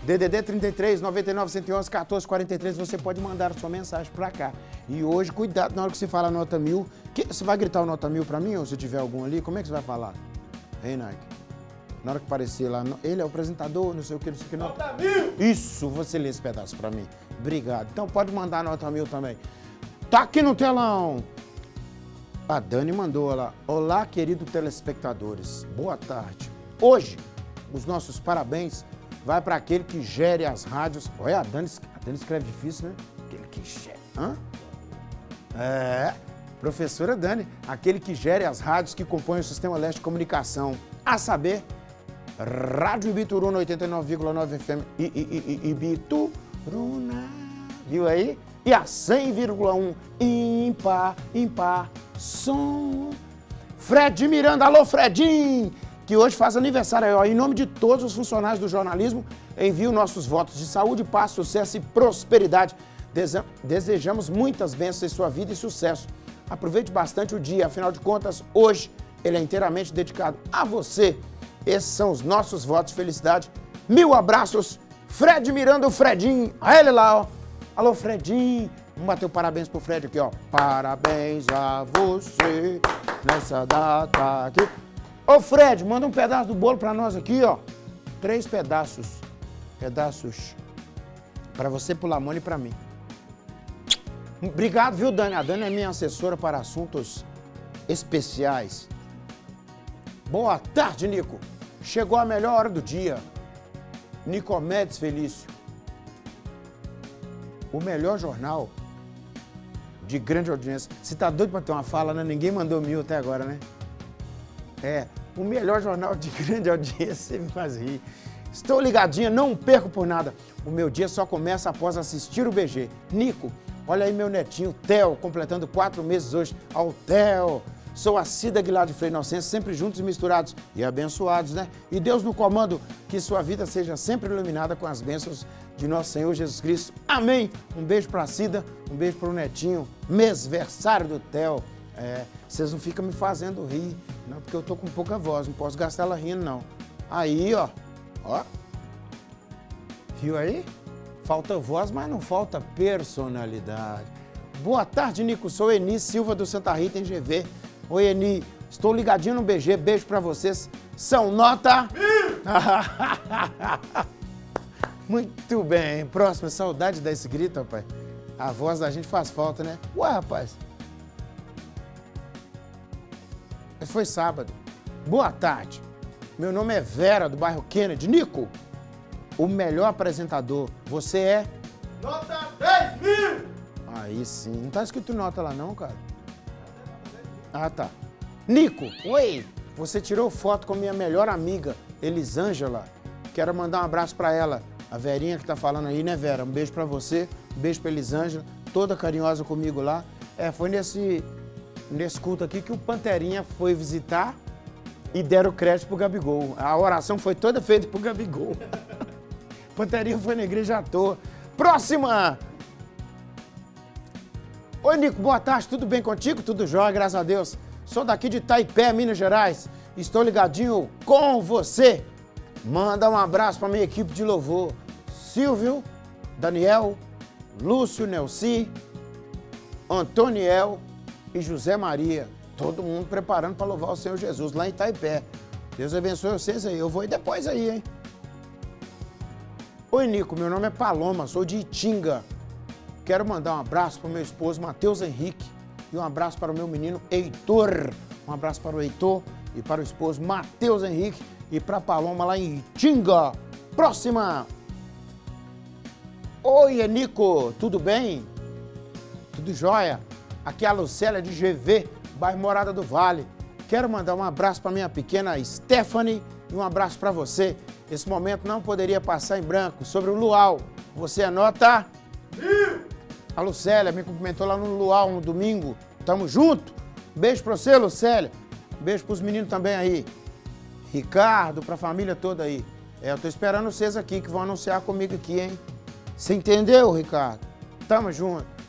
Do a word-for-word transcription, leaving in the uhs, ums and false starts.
D D D trinta e três, noventa e nove, cento e onze, quatorze, quarenta e três, você pode mandar a sua mensagem pra cá. E hoje, cuidado na hora que você fala nota mil. Que, você vai gritar o nota mil pra mim ou se tiver algum ali? Como é que você vai falar? Ei, Nike. Na hora que aparecer lá, ele é o apresentador, não sei o que, não sei o que. Nota, nota mil! Isso, você lê esse pedaço pra mim. Obrigado. Então pode mandar a nota mil também. Tá aqui no telão. A Dani mandou lá. Olá, queridos telespectadores. Boa tarde. Hoje, os nossos parabéns vai para aquele que gere as rádios. Olha, a Dani, a Dani escreve difícil, né? Aquele que gere. Hã? É, professora Dani. Aquele que gere as rádios que compõem o Sistema Leste de Comunicação. A saber, Rádio Ibituruna oitenta e nove vírgula nove F M. I, I, I, Ibituruna. Viu aí? E a cem vírgula um Ímpar, Ímpar, Som. Fred Miranda. Alô, Fredinho! Que hoje faz aniversário aí, ó. Em nome de todos os funcionários do jornalismo, envio nossos votos de saúde, paz, sucesso e prosperidade. Dese- Desejamos muitas bênçãos em sua vida e sucesso. Aproveite bastante o dia, afinal de contas, hoje ele é inteiramente dedicado a você. Esses são os nossos votos de felicidade. Mil abraços, Fred Miranda, o Fredinho. Olha ele lá, ó. Alô, Fredinho. Vamos bater o parabéns pro Fred aqui, ó. Parabéns a você nessa data aqui. Ô, Fred, manda um pedaço do bolo pra nós aqui, ó. Três pedaços. Pedaços pra você, pro Lamone e pra mim. Obrigado, viu, Dani? A Dani é minha assessora para assuntos especiais. Boa tarde, Nico. Chegou a melhor hora do dia. Nicomedes Felício. O melhor jornal de grande audiência. Você tá doido pra ter uma fala, né? Ninguém mandou mil até agora, né? É, o melhor jornal de grande audiência, você me faz rir. Estou ligadinha, não perco por nada. O meu dia só começa após assistir o B G. Nico, olha aí meu netinho, Theo, completando quatro meses hoje. Ao Theo, sou a Cida Aguilar de Frei Inocêncio, sempre juntos e misturados e abençoados, né? E Deus no comando, que sua vida seja sempre iluminada com as bênçãos de nosso Senhor Jesus Cristo. Amém! Um beijo pra Cida, um beijo pro netinho, mêsversário do Theo. É, vocês não ficam me fazendo rir, não, porque eu tô com pouca voz, não posso gastar ela rindo, não. Aí, ó, ó, viu aí? Falta voz, mas não falta personalidade. Boa tarde, Nico, sou Eni Silva do Santa Rita, em G V. Oi, Eni, estou ligadinho no B G, beijo pra vocês. São nota... Muito bem, próxima, saudade desse grito, rapaz. A voz da gente faz falta, né? Ué, rapaz. Foi sábado. Boa tarde. Meu nome é Vera, do bairro Kennedy. Nico, o melhor apresentador. Você é... Nota dez mil! Aí sim. Não tá escrito nota lá não, cara? Ah, tá. Nico, oi. Você tirou foto com minha melhor amiga, Elisângela. Quero mandar um abraço pra ela. A Verinha que tá falando aí, né, Vera? Um beijo pra você. Um beijo pra Elisângela. Toda carinhosa comigo lá. É, foi nesse... nesse culto aqui que o Panterinha foi visitar e deram crédito pro Gabigol. A oração foi toda feita pro Gabigol. Panterinha foi na igreja à toa. Próxima! Oi, Nico, boa tarde, tudo bem contigo? Tudo jóia, graças a Deus. Sou daqui de Itaipé, Minas Gerais. Estou ligadinho com você. Manda um abraço pra minha equipe de louvor. Silvio, Daniel, Lúcio, Nelci, Antoniel e José Maria, todo mundo preparando para louvar o Senhor Jesus lá em Itaipé. Deus abençoe vocês aí. Eu vou ir depois aí, hein? Oi, Nico, meu nome é Paloma, sou de Itinga. Quero mandar um abraço para o meu esposo Matheus Henrique e um abraço para o meu menino Heitor. Um abraço para o Heitor e para o esposo Matheus Henrique e para a Paloma lá em Itinga. Próxima! Oi, Nico, tudo bem? Tudo jóia? Aqui é a Lucélia de G V, bairro Morada do Vale. Quero mandar um abraço para minha pequena Stephanie e um abraço para você. Esse momento não poderia passar em branco. Sobre o Luau, você anota? Mil! A Lucélia me cumprimentou lá no Luau no domingo. Tamo junto. Beijo para você, Lucélia. Beijo para os meninos também aí. Ricardo, para a família toda aí. É, eu tô esperando vocês aqui que vão anunciar comigo aqui, hein? Você entendeu, Ricardo? Tamo junto.